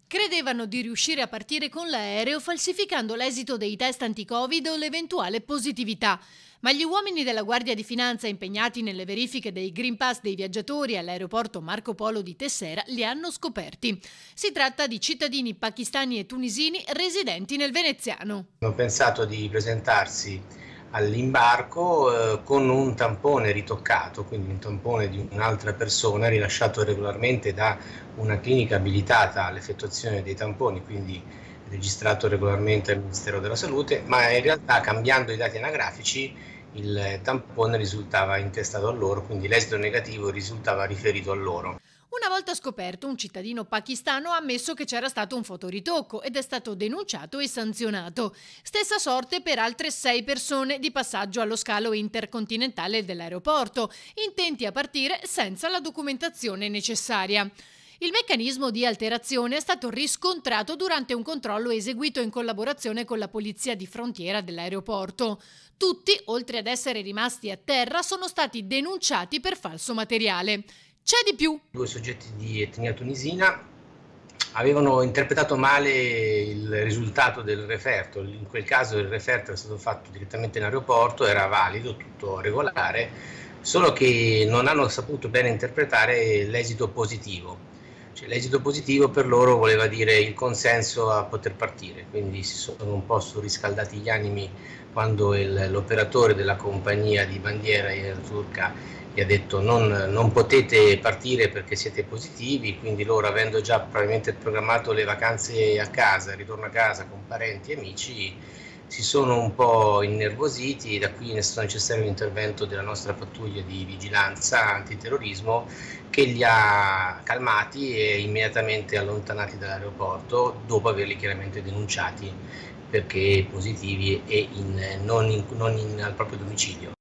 Credevano di riuscire a partire con l'aereo falsificando l'esito dei test anti-Covid o l'eventuale positività. Ma gli uomini della Guardia di Finanza impegnati nelle verifiche dei Green Pass dei viaggiatori all'aeroporto Marco Polo di Tessera li hanno scoperti. Si tratta di cittadini pakistani e tunisini residenti nel veneziano. Hanno pensato di presentarsi all'imbarco con un tampone ritoccato, quindi un tampone di un'altra persona rilasciato regolarmente da una clinica abilitata all'effettuazione dei tamponi, quindi registrato regolarmente al Ministero della Salute, ma in realtà cambiando i dati anagrafici il tampone risultava intestato a loro, quindi l'esito negativo risultava riferito a loro. Una volta scoperto, un cittadino pakistano ha ammesso che c'era stato un fotoritocco ed è stato denunciato e sanzionato. Stessa sorte per altre 6 persone di passaggio allo scalo intercontinentale dell'aeroporto, intenti a partire senza la documentazione necessaria. Il meccanismo di alterazione è stato riscontrato durante un controllo eseguito in collaborazione con la polizia di frontiera dell'aeroporto. Tutti, oltre ad essere rimasti a terra, sono stati denunciati per falso materiale. C'è di più. Due soggetti di etnia tunisina avevano interpretato male il risultato del referto. In quel caso il referto era stato fatto direttamente in aeroporto, era valido, tutto regolare, solo che non hanno saputo bene interpretare l'esito positivo. Cioè, l'esito positivo per loro voleva dire il consenso a poter partire, quindi si sono un po' surriscaldati gli animi quando l'operatore della compagnia di bandiera turca gli ha detto non potete partire perché siete positivi, quindi loro, avendo già probabilmente programmato le vacanze a casa, il ritorno a casa con parenti e amici, si sono un po' innervositi. Da qui è stato necessario l'intervento della nostra pattuglia di vigilanza antiterrorismo che li ha calmati e immediatamente allontanati dall'aeroporto dopo averli chiaramente denunciati perché positivi e non al proprio domicilio.